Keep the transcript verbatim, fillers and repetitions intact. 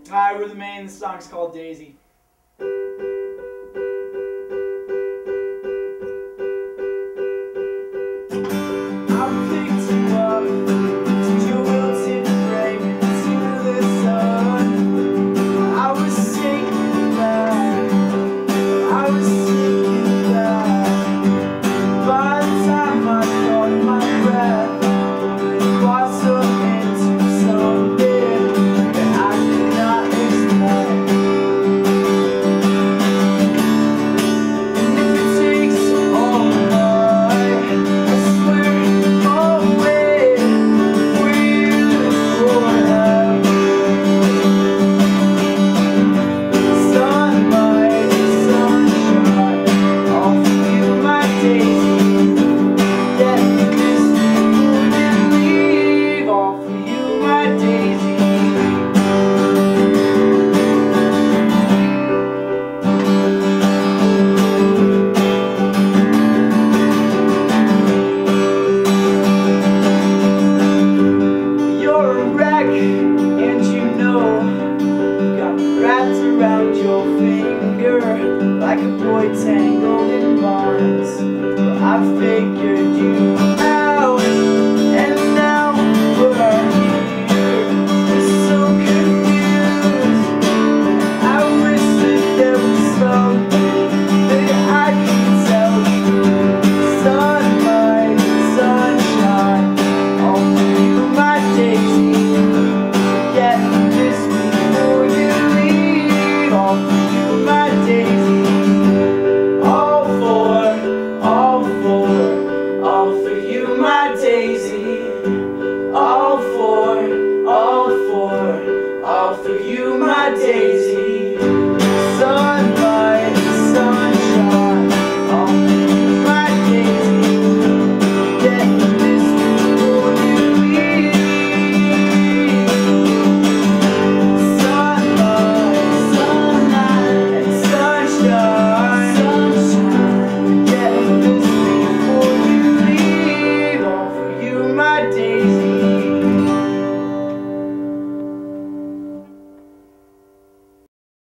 Hi, we're the Maine. The song's called Daisy. Like a boy tangled in bonds, but I figured you out, and now we're here. We're so confused. I wish that there was something that I could tell you. Sunlight, sunshine, all for you, my daisy. Get this before you leave, all for you, my daisy. Daisy, all for, all for, all for you, my daisy.